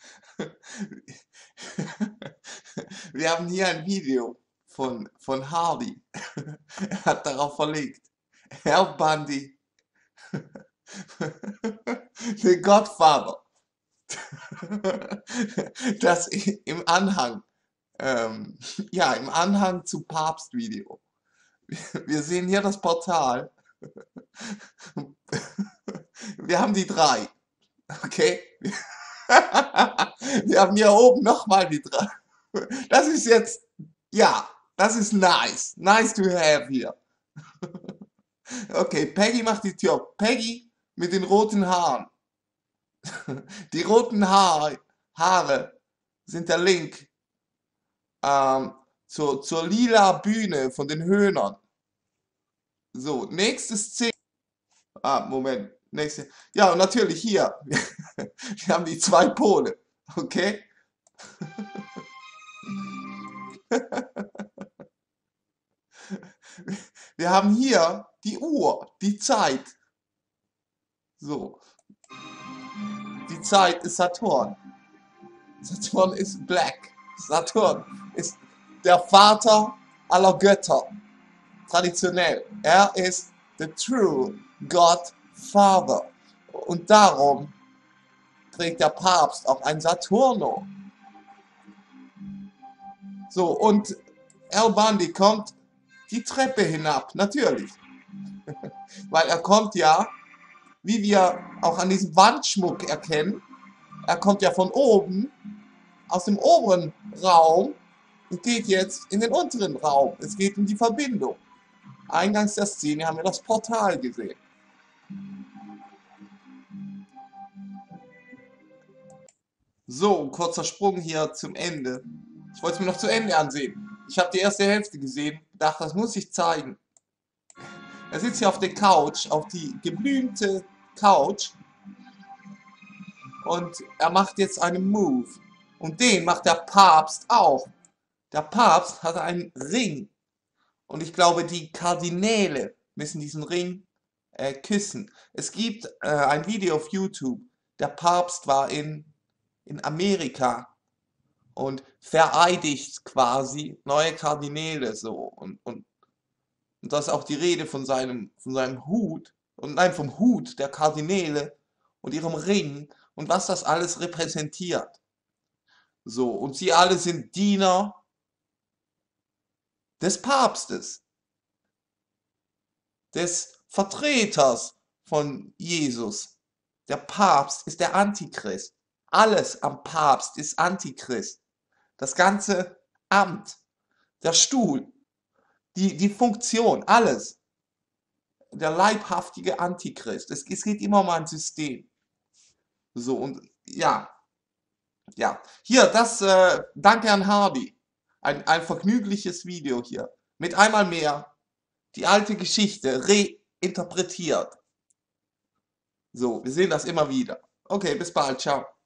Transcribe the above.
Wir haben hier ein Video von Hardy. Er hat darauf verlinkt. Al Bundy, The Godfather. Das im Anhang, ähm, ja, im Anhang zu Papst-Video. Wir sehen hier das Portal. Wir haben die drei. Okay? Wir haben hier oben nochmal die drei. Das ist jetzt, ja, das ist nice. Nice to have hier. Okay, Peggy macht die Tür. Peggy mit den roten Haaren. Die roten Haare sind der Link zur lila Bühne von den Höhnern. So, nächste Szene. Moment. Nächste. Ja, und natürlich hier. Wir haben die zwei Pole. Okay? Wir haben hier die Uhr, die Zeit. So. Die Zeit ist Saturn. Saturn ist Black. Saturn ist der Vater aller Götter. Traditionell. Er ist the true God Father. Und darum trägt der Papst auch ein Saturno. So, und Al Bundy kommt die Treppe hinab, natürlich. Weil er kommt ja, wie wir auch an diesem Wandschmuck erkennen, er kommt ja von oben, aus dem oberen Raum und geht jetzt in den unteren Raum. Es geht um die Verbindung. Eingangs der Szene haben wir das Portal gesehen. So, ein kurzer Sprung hier zum Ende. Ich wollte es mir noch zu Ende ansehen. Ich habe die erste Hälfte gesehen, dachte, das muss ich zeigen. Er sitzt hier auf der Couch, auf die geblümte Couch und er macht jetzt einen Move. Und den macht der Papst auch. Der Papst hat einen Ring. Und ich glaube, die Kardinäle müssen diesen Ring küssen. Es gibt ein Video auf YouTube. Der Papst war in Amerika und vereidigt quasi neue Kardinäle so. Und da ist auch die Rede von seinem Hut. Und nein, vom Hut der Kardinäle und ihrem Ring und was das alles repräsentiert. So, und sie alle sind Diener des Papstes, des Vertreters von Jesus. Der Papst ist der Antichrist. Alles am Papst ist Antichrist. Das ganze Amt, der Stuhl, die Funktion, alles. Der leibhaftige Antichrist. Es geht immer um ein System. So, und ja. Ja, hier, danke an Hardy. Ein vergnügliches Video hier. Mit einmal mehr die alte Geschichte reinterpretiert. So, wir sehen das immer wieder. Okay, bis bald, ciao.